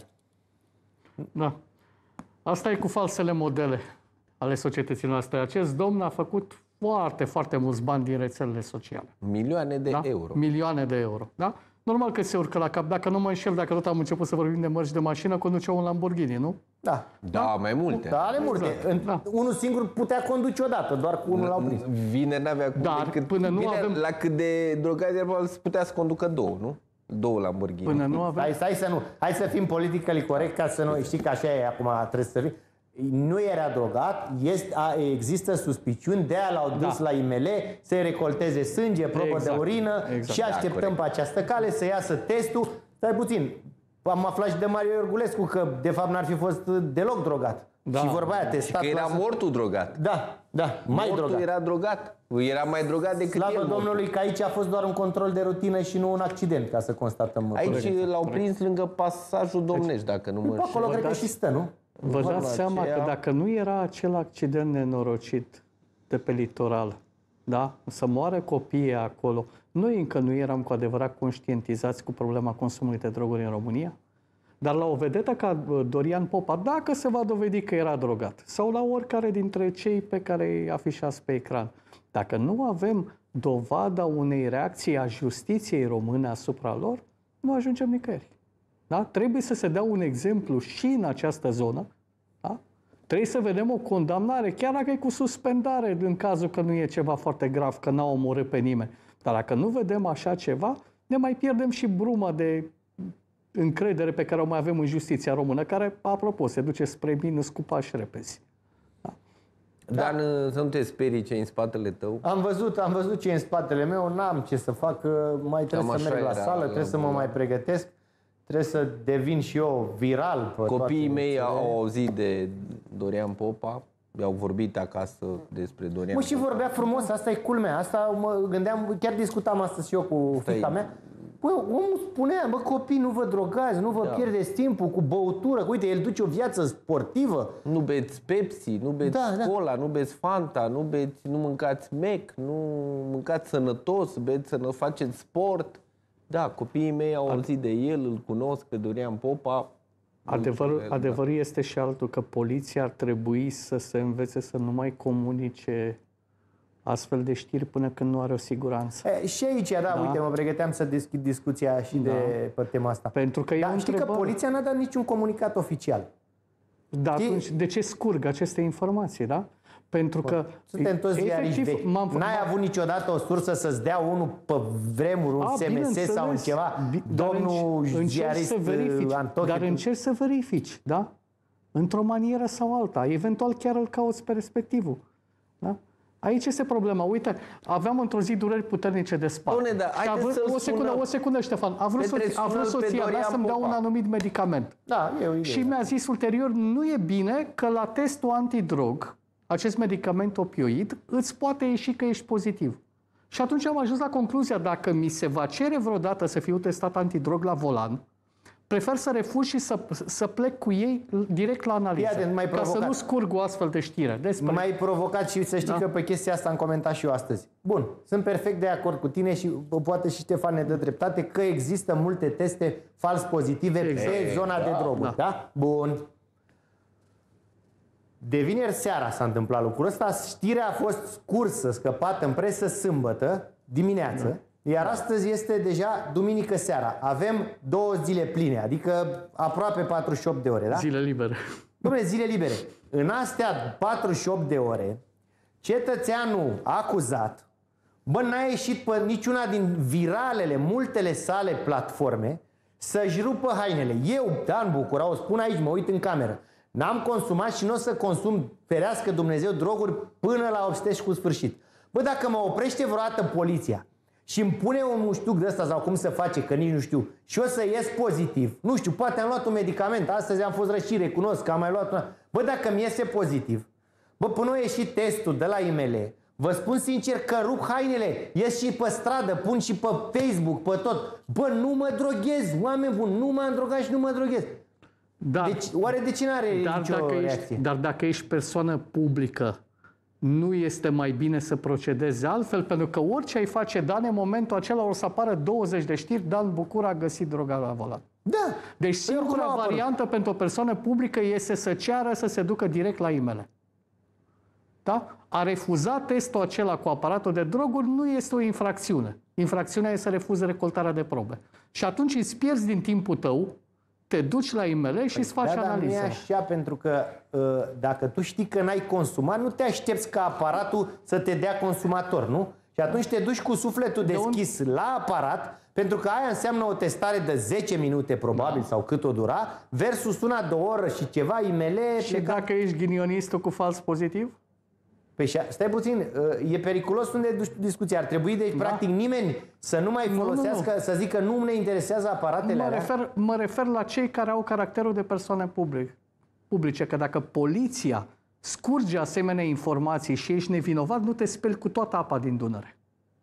Da. Asta e cu falsele modele ale societății noastre. Acest domn a făcut foarte, foarte mulți bani din rețelele sociale. Milioane de euro. Milioane de euro. Da? Normal că se urcă la cap. Dacă nu mă înșel, dacă tot am început să vorbim de mărci de mașină, conducea un Lamborghini, nu? Da, mai multe. Da, are multe. Exact. Unul singur putea conduce odată, doar cu unul l-au prins. Vineri n-avea cum. Dar până nu avem... La cât de drogați putea să conducă 2, nu? 2 Lamborghini. Până nu avem... Hai să fim politically corect, ca să nu... Știi că așa e acum, trebuie să fim. Nu era drogat, există suspiciuni, de-aia l-au dus la IML să-i recolteze sânge, probă de urină și așteptăm pe această cale să iasă testul. Stai puțin, am aflat și de Mario Iorgulescu că de fapt n-ar fi fost deloc drogat. Și vorba aia, testat. Și că era mortul drogat. Da, mai mortul drogat. Era drogat. Era mai drogat decât Slavă el. Domnului că aici a fost doar un control de rutină și nu un accident, ca să constatăm. Aici l-au prins lângă pasajul Domnești, dacă nu mă înșel. Acolo cred că și stă, nu? Vă dați seama că dacă nu era acel accident nenorocit de pe litoral, da? Să moară copiii acolo, noi încă nu eram cu adevărat conștientizați cu problema consumului de droguri în România? Dar la o vedetă ca Dorian Popa, dacă se va dovedi că era drogat, sau la oricare dintre cei pe care îi afișați pe ecran, dacă nu avem dovada unei reacții a justiției române asupra lor, nu ajungem nicăieri. Da? Trebuie să se dea un exemplu și în această zonă. Da? Trebuie să vedem o condamnare, chiar dacă e cu suspendare, în cazul că nu e ceva foarte grav, că n-a omorât pe nimeni. Dar dacă nu vedem așa ceva, ne mai pierdem și bruma de încredere pe care o mai avem în justiția română, care, apropo, se duce spre minus cu pași repezi. Dar să nu te sperii ce în spatele tău. Am văzut ce e în spatele meu, n-am ce să fac, mai trebuie să merg la sală, trebuie să mă mai pregătesc, trebuie să devin și eu viral. Copiii mei au auzit de Dorian Popa, i-au vorbit acasă despre Dorian Popa. Și vorbea frumos, asta e culmea, asta mă gândeam, chiar discutam astăzi și eu cu fiica mea. Bă, omul spunea, bă, copii, nu vă drogați, nu vă pierdeți timpul cu băutură, uite, el duce o viață sportivă. Nu beți Pepsi, nu beți cola, nu beți Fanta, nu mâncați Mac, nu mâncați sănătos, faceți sport. Da, copiii mei au auzit de el, îl cunosc pe Dorian Popa. Adevărul este și altul, că poliția ar trebui să se învețe să nu mai comunice astfel de știri până când nu are o siguranță. Și aici, uite, mă pregăteam să deschid discuția și pe tema asta. Pentru că știi că poliția n-a dat niciun comunicat oficial. Da, atunci de ce scurg aceste informații, da? Pentru că suntem toți ziariști vechi. N-ai avut niciodată o sursă să-ți dea unul pe vremuri, un SMS sau un ceva? Domnul ziarist Antoche. Dar încerci să verifici, da? Într-o manieră sau alta. Eventual chiar îl cauți pe respectivul. Da? Aici este problema. Uite, aveam într-o zi dureri puternice de spate. O secundă, Ștefan. A vrut soția mea să-mi dea un anumit medicament. Da, și mi-a zis ulterior, nu e bine că la testul antidrog, acest medicament opioid, îți poate ieși că ești pozitiv. Și atunci am ajuns la concluzia, dacă mi se va cere vreodată să fiu testat antidrog la volan, prefer să refuz și să plec cu ei direct la analiză. Ca să nu scurg o astfel de știre. M-ai provocat și să știi că pe chestia asta am comentat și eu astăzi. Bun, sunt perfect de acord cu tine și poate și Ștefan ne dă dreptate că există multe teste fals pozitive pe zona de droguri. Da? Bun. De vineri seara s-a întâmplat lucrul ăsta. Știrea a fost scursă, scăpată în presă sâmbătă dimineață. Iar astăzi este deja duminică seara. Avem 2 zile pline, adică aproape 48 de ore, da? Zile libere. Dom'le, zile libere. În astea 48 de ore, cetățeanul acuzat, n-a ieșit pe niciuna din viralele, multele sale platforme să-și rupă hainele. Eu, Dan Bucura, o spun aici, mă uit în cameră, n-am consumat și nu o să consum, ferească Dumnezeu, droguri până la obsteci cu sfârșit. Dacă mă oprește vreodată poliția și îmi pune un muștuc de ăsta sau cum se face, că nici nu știu, și o să ies pozitiv, nu știu, poate am luat un medicament, astăzi am fost răși, recunosc că am mai luat una. Dacă mi iese pozitiv, până a ieșit testul de la IML, vă spun sincer că rup hainele, ies și pe stradă, pun și pe Facebook, pe tot. Nu mă droghez, oameni buni, nu m-am drogat și nu mă droghez. Deci, oare de ce n-are nicio reacție? Dar dacă ești persoană publică, nu este mai bine să procedezi altfel? Pentru că orice ai face, Dan, în momentul acela o să apară 20 de știri, Dan Bucura a găsit droga la volan. Da. Deci singura variantă pentru o persoană publică este să ceară să se ducă direct la IML. Da? A refuza testul acela cu aparatul de droguri nu este o infracțiune. Infracțiunea este să refuzi recoltarea de probe. Și atunci îți pierzi din timpul tău, te duci la IML și îți faci analiză. Dar nu e așa, pentru că dacă tu știi că n-ai consumat, nu te aștepți ca aparatul să te dea consumator, nu? Și atunci te duci cu sufletul deschis la aparat, pentru că aia înseamnă o testare de 10 minute probabil, sau cât o dura, versus una de o oră și ceva IML. Și dacă ești ghinionistul cu fals pozitiv? Păi stai puțin, e periculos unde duci discuția. Ar trebui, deci, practic, nimeni să nu mai folosească, să zică nu ne interesează aparatele alea? Mă refer la cei care au caracterul de persoane publice, că dacă poliția scurge asemenea informații și ești nevinovat, nu te speli cu toată apa din Dunăre.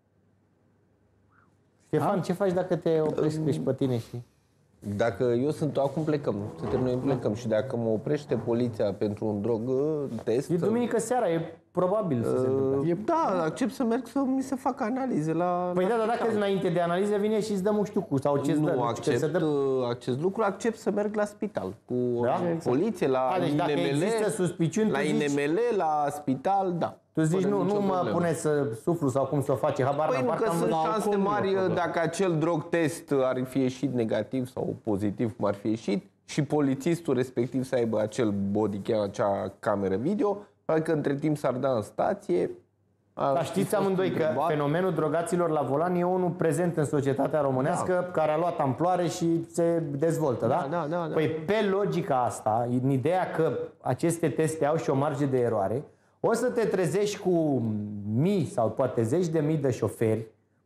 Ștefan, ce faci dacă te oprești și pe tine, știi? Dacă eu sunt, acum plecăm, să terminăm, plecăm. Și dacă mă oprește poliția pentru un drog test... E duminică seara, e probabil să se întâmple. Da, accept să merg să mi se facă analize la... Păi da, dar dacă înainte de analiză vine și îți dă muștiucu sau ce-ți dă? Nu accept acest lucru, accept să merg la spital cu poliție, la deci dacă INML, există suspiciuni, la INML, la spital, da. Tu zici, nu mă pune să suflu sau cum să o face, habar Păi nu, că sunt la șanse alcool, mari nu e dacă acel drog test ar fi ieșit negativ sau pozitiv, cum ar fi ieșit, și polițistul respectiv să aibă acel bodycam, acea cameră video, că între timp s-ar da în stație. Dar știți amândoi că fenomenul drogaților la volan e unul prezent în societatea românească, care a luat amploare și se dezvoltă, da? Da. Păi pe logica asta, în ideea că aceste teste au și o marge de eroare, o să te trezești cu mii sau poate zeci de mii de șoferi,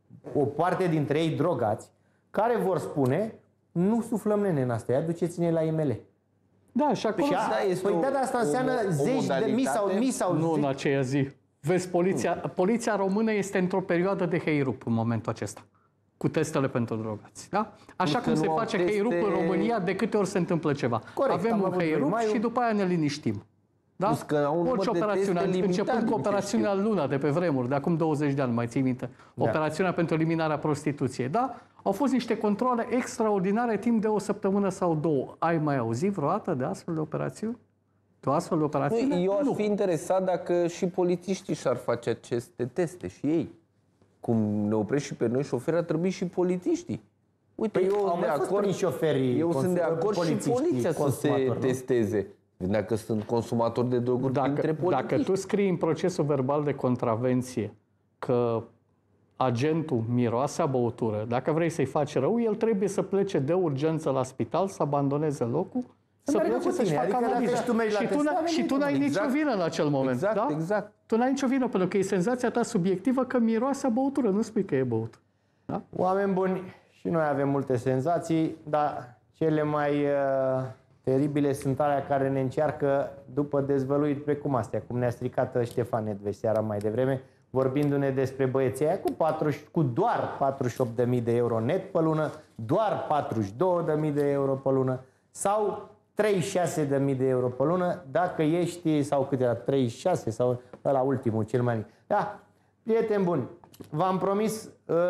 o parte dintre ei drogați, care vor spune, nu suflăm nene în asta, duceți-ne la IML. Da, și acolo... Păi asta înseamnă zeci de mii sau nu în aceea zi. Vezi, poliția română este într-o perioadă de heirup în momentul acesta, cu testele pentru drogați. Da? Așa cum se face heirup în România de câte ori se întâmplă ceva. Corect, avem un heirup și după aia ne liniștim. Da? Orice operațiune, începând cu operațiunea Luna de pe vremuri, de acum 20 de ani, mai ții minte, operațiunea pentru eliminarea prostituției, da? Au fost niște controle extraordinare timp de o săptămână sau două. Ai mai auzit vreodată de astfel de operațiuni? De o astfel de operațiune? Eu aș fi interesat dacă și polițiștii și-ar face aceste teste și ei. Cum ne oprești și pe noi șoferi, ar trebui și polițiștii. Uite, păi, eu sunt de acord și poliția să se testeze. Dacă sunt consumatori de droguri printre polițiști. Dacă tu scrii în procesul verbal de contravenție că agentul miroase a băutură, dacă vrei să-i faci rău, el trebuie să plece de urgență la spital, să abandoneze locul, să plece să-și facă analiza. Și tu n-ai nicio vină în acel moment. Exact. Tu n-ai nicio vină, pentru că e senzația ta subiectivă că miroase a băutură, nu spui că e băut. Da? Oameni buni, și noi avem multe senzații, dar cele mai teribile sunt alea care ne încearcă după dezvăluiri precum astea, cum ne-a stricat Ștefan Nedveș seara mai devreme, vorbindu-ne despre băieții aia cu doar 48.000 de euro net pe lună, doar 42.000 de euro pe lună sau 36.000 de euro pe lună dacă ești, sau cât era, 36 sau ăla ultimul, cel mai mic. Da, prieteni buni, v-am promis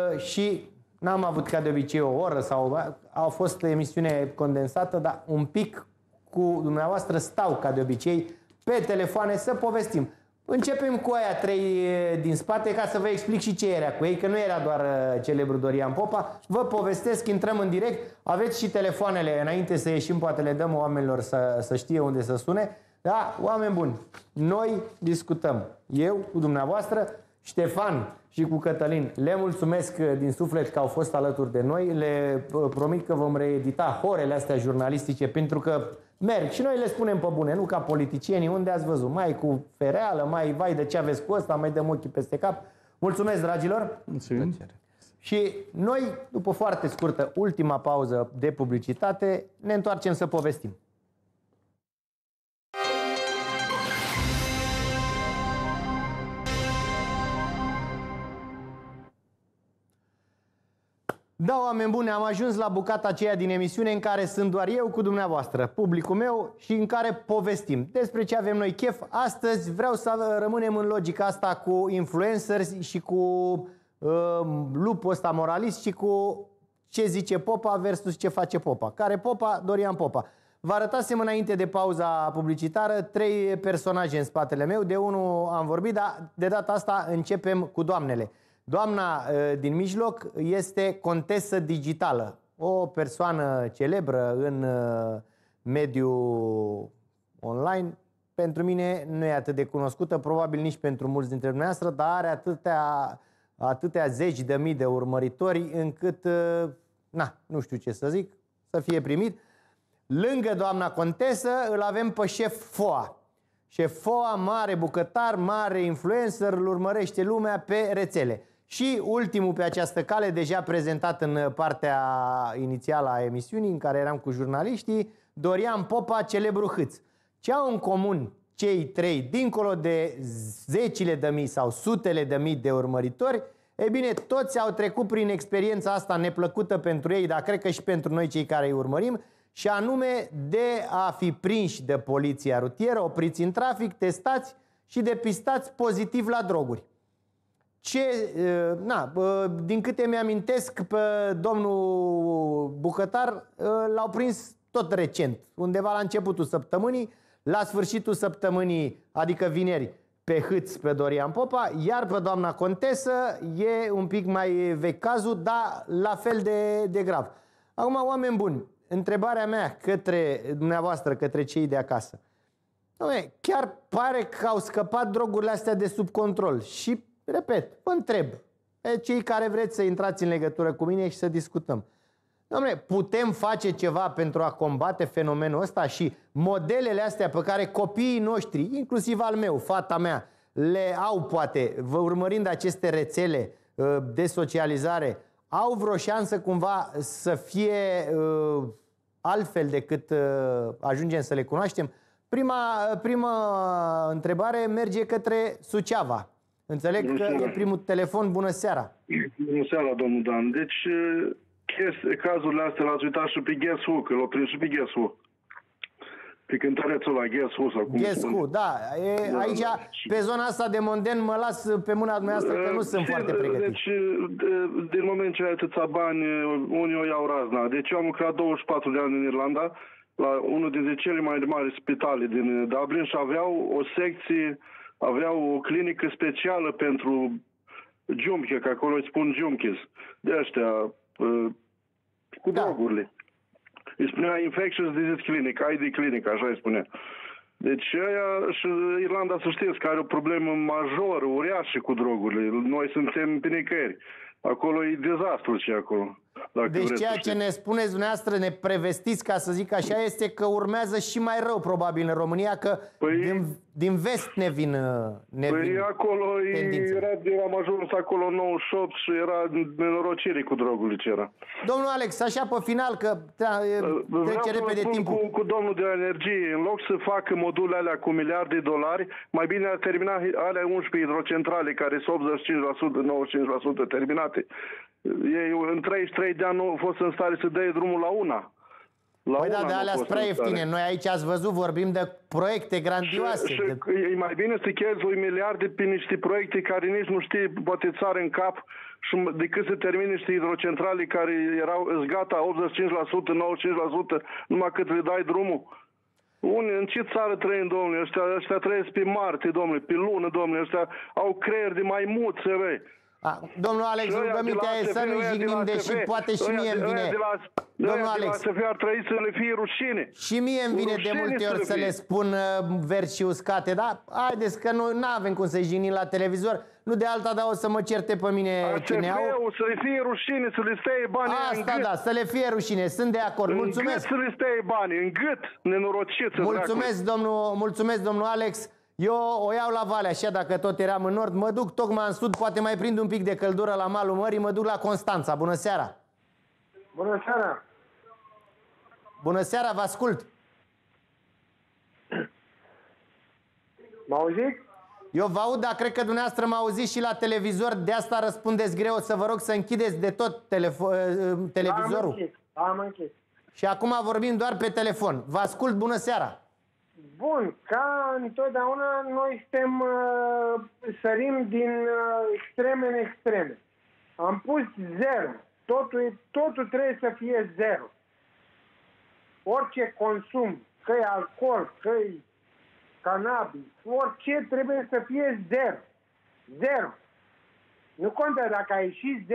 și n-am avut ca de obicei o oră sau a fost emisiune condensată, dar un pic cu dumneavoastră stau ca de obicei pe telefoane să povestim. Începem cu aia trei din spate ca să vă explic și ce era cu ei, că nu era doar celebrul Dorian Popa. Vă povestesc, intrăm în direct, aveți și telefoanele înainte să ieșim, poate le dăm oamenilor să știe unde să sune. Da, oameni buni, noi discutăm, eu cu dumneavoastră, Ștefan și cu Cătălin. Le mulțumesc din suflet că au fost alături de noi, le promit că vom reedita horele astea jurnalistice pentru că merg și noi le spunem pe bune, nu ca politicienii, unde ați văzut, mai cu fereală, mai vai de ce aveți cu ăsta, mai dăm ochii peste cap. Mulțumesc, dragilor! Mulțumim! Și noi, după foarte scurtă ultima pauză de publicitate, ne întoarcem să povestim. Da, oameni buni, am ajuns la bucata aceea din emisiune în care sunt doar eu cu dumneavoastră, publicul meu, și în care povestim despre ce avem noi chef. Astăzi vreau să rămânem în logica asta cu influencers și cu lupul ăsta moralist și cu ce zice Popa versus ce face Popa. Care Popa? Dorian Popa. Vă arătasem înainte de pauza publicitară 3 personaje în spatele meu, de unul am vorbit, dar de data asta începem cu doamnele. Doamna din mijloc este contesă digitală, o persoană celebră în mediul online. Pentru mine nu e atât de cunoscută, probabil nici pentru mulți dintre dumneavoastră, dar are atâtea zeci de mii de urmăritori încât, nu știu ce să zic, să fie primit. Lângă doamna contesă îl avem pe șef FOA. Șef FOA, mare bucătar, mare influencer, îl urmărește lumea pe rețele. Și ultimul pe această cale, deja prezentat în partea inițială a emisiunii, în care eram cu jurnaliștii, Dorian Popa, celebru hâț. Ce au în comun cei trei, dincolo de zecile de mii sau sutele de mii de urmăritori? Ei bine, toți au trecut prin experiența asta neplăcută pentru ei, dar cred că și pentru noi cei care îi urmărim, și anume de a fi prinși de poliția rutieră, opriți în trafic, testați și depistați pozitiv la droguri. Din câte mi-amintesc, pe domnul bucătar l-au prins tot recent, undeva la începutul săptămânii, la sfârșitul săptămânii, adică vineri, pe Hâț, pe Dorian Popa, iar pe doamna contesă e un pic mai vechi cazul, dar la fel de grav. Acum, oameni buni, întrebarea mea către dumneavoastră, către cei de acasă. Chiar pare că au scăpat drogurile astea de sub control și, repet, vă întreb, cei care vreți să intrați în legătură cu mine și să discutăm. Dom'le, putem face ceva pentru a combate fenomenul ăsta și modelele astea pe care copiii noștri, inclusiv al meu, fata mea, le au poate, urmărind aceste rețele de socializare, au vreo șansă cumva să fie altfel decât ajungem să le cunoaștem? Prima întrebare merge către Suceava. Înțeleg că e primul telefon. Bună seara! Bună seara, domnul Dan. Deci, cazurile astea l-ați uitat și pe Guess Who, că l-au prins și pe Guess Who. Pe cântărețul ăla, Guess Who, sau cum Guess Who, da. Aici, pe zona asta de monden, mă las pe mâna dumneavoastră, că nu sunt foarte pregătit. Deci, din moment ce ai atâția bani, unii o iau razna. Deci, eu am lucrat 24 de ani în Irlanda, la unul dintre cele mai mari spitale din Dublin și aveau o secție, aveau o clinică specială pentru junkie, că acolo îi spun junkies, de ăștia, cu drogurile. Îi spunea Infectious Disease Clinic, ID Clinic, așa îi spunea. Deci aia, și Irlanda, să știți, că are o problemă majoră, uriașă cu drogurile. Noi suntem pe nicăieri. Acolo e dezastru și acolo. Deci ceea ce ne spuneți dumneavoastră, ne prevestiți, ca să zic așa, este că urmează și mai rău probabil în România, că din vest ne vin acolo eram ajuns acolo 98 și era nenorocire cu drogurile ce era. Domnul Alex, așa pe final, că trece repede timpul. Cu domnul de la energie, în loc să facă modulele alea cu miliarde de dolari, mai bine ar termina alea 11 hidrocentrale care sunt 85%, 95% terminate. Ei în 33 de ani nu au fost în stare să dea drumul la una. Păi da, de alea spre ieftine. Noi aici ați văzut, vorbim de proiecte grandioase. Și e mai bine să cheltui miliarde pe niște proiecte care nici nu știe poate țară în cap și decât să termine niște hidrocentrale care erau gata 85%, 95%, numai cât le dai drumul. În ce țară trăim, domnule? Ăștia trăiesc pe Marte, domnule, pe Lună, domnule. Ăștia au creier de maimuțe, băi. Domnul Alex, rugămintea e să nu jignim, deși poate și mie îmi vine. Domnul Alex, să ar trebui să le fie rușine. Și mie îmi vine de multe ori să le spun verzi și uscate, dar haideți că noi nu avem cum să-i jignim la televizor. Nu de alta, dar o să mă certe pe mine cine au. Să le fie rușine, să le stea banii în gât. Asta da, să le fie rușine, sunt de acord. Mulțumesc. Să le stea banii în gât, nenorociți. Mulțumesc, domnul Alex. Eu o iau la Valea, așa, dacă tot eram în nord, mă duc tocmai în sud, poate mai prind un pic de căldură la malul mării, mă duc la Constanța. Bună seara! Bună seara! Bună seara, vă ascult! Mă auziți? Eu vă aud, dar cred că dumneavoastră mă auziți și la televizor, de asta răspundeți greu, să vă rog să închideți de tot televizorul. Am închis. Și acum vorbim doar pe telefon. Vă ascult, bună seara! Bun, ca întotdeauna noi sărim din extreme în extreme. Am pus 0. Totul trebuie să fie 0. Orice consum, că e alcool, că e cannabis, orice trebuie să fie 0. 0. Nu contează dacă a ieșit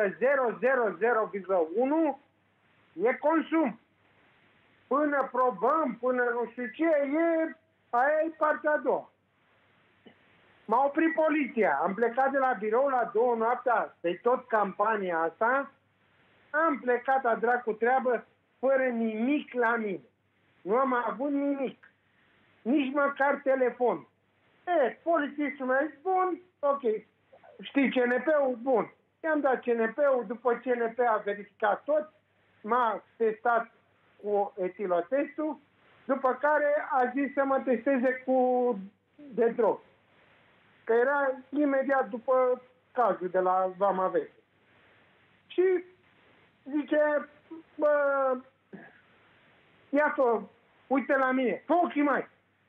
0,000,1, e consum. Până probăm, până nu știu ce, aia e partea a doua. M-a oprit poliția. Am plecat de la birou la 2 noaptea, pe tot campania asta. Am plecat a dracu treabă, fără nimic la mine. Nu am avut nimic. Nici măcar telefon. Polițistul mi-a zis, bun, ok. Știi CNP-ul? Bun. I-am dat CNP-ul, după CNP a verificat tot, m-a testat cu etilotestul, după care a zis să mă testeze de drog. Că era imediat după cazul de la Vama Veche. Și zice, bă, iată, uite la mine, fă ochii mai.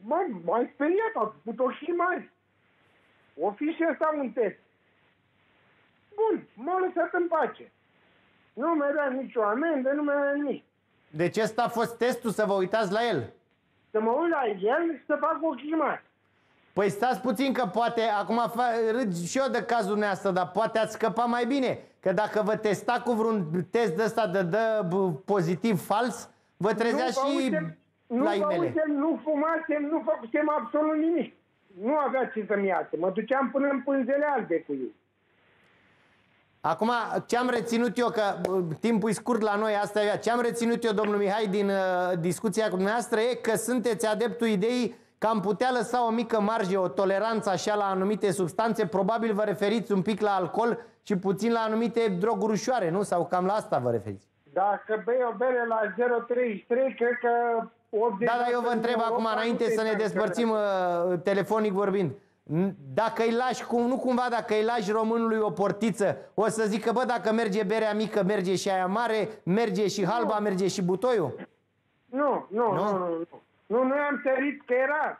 Bă, m-ai speriat, au făcut ochii mari. O fi și ăsta un test. Bun, m-au lăsat în pace. Nu mi-a dat nicio amendă, nu mi-a dat nimic. Deci ăsta a fost testul, să vă uitați la el. Să mă uit la el și să fac ochii mari. Păi stați puțin că poate, acum râd și eu de cazul dumneavoastră, dar poate ați scăpat mai bine. Că dacă vă testa cu vreun test de ăsta de pozitiv fals, vă trezea și la e-mail. Nu fumasem, nu făcusem absolut nimic. Nu avea ce să-mi iasă. Mă duceam până în pânzele albe cu ei. Acum, ce am reținut eu, că timpul e scurt la noi, asta e, ce am reținut eu, domnul Mihai, din discuția cu dumneavoastră e că sunteți adeptul ideii că am putea lăsa o mică marjă, o toleranță așa la anumite substanțe, probabil vă referiți un pic la alcool și puțin la anumite droguri ușoare, nu? Sau cam la asta vă referiți? Dacă bei o bere la 0,33, cred că 80%... Da, dar eu vă întreb acum, înainte să ne despărțim telefonic vorbind, dacă îi lași, nu cumva dacă îi lași românului o portiță, o să zică, bă, dacă merge berea mică, merge și aia mare, merge și halba, merge și butoiul? Nu. Nu, noi am sărit că era.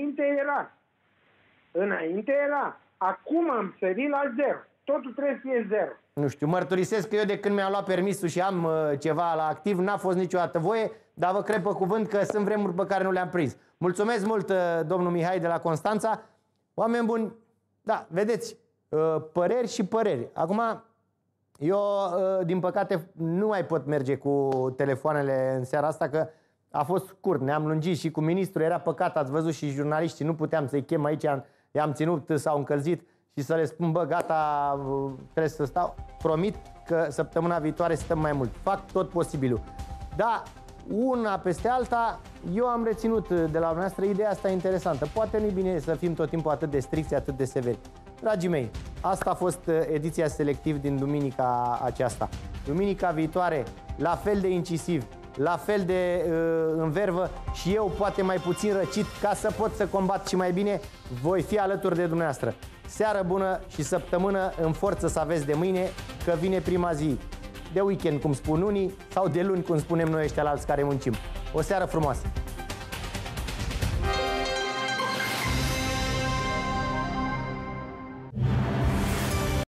Înainte era. Acum am sărit la 0. Totul trebuie să fie 0. Nu știu, mărturisesc că eu de când mi-am luat permisul și am ceva la activ, n-a fost niciodată voie, dar vă cred pe cuvânt că sunt vremuri pe care nu le-am prins. Mulțumesc mult, domnul Mihai de la Constanța. Oameni buni, da, vedeți, păreri și păreri. Acum, eu, din păcate, nu mai pot merge cu telefoanele în seara asta, că a fost scurt, ne-am lungit și cu ministrul, era păcat, ați văzut și jurnaliștii, nu puteam să-i chem aici, i-am ținut, s-au încălzit și să le spun, bă, gata, trebuie să stau. Promit că săptămâna viitoare stăm mai mult. Fac tot posibilul. Da, una peste alta, eu am reținut de la dumneavoastră ideea asta interesantă. Poate nu-i bine să fim tot timpul atât de stricți, atât de severi. Dragii mei, asta a fost ediția selectiv din duminica aceasta. Duminica viitoare, la fel de incisiv, la fel de în vervă și eu poate mai puțin răcit, ca să pot să combat și mai bine, voi fi alături de dumneavoastră. Seară bună și săptămână în forță să aveți de mâine, că vine prima zi de weekend, cum spun unii, sau de luni, cum spunem noi ăștia la alți care muncim. O seară frumoasă!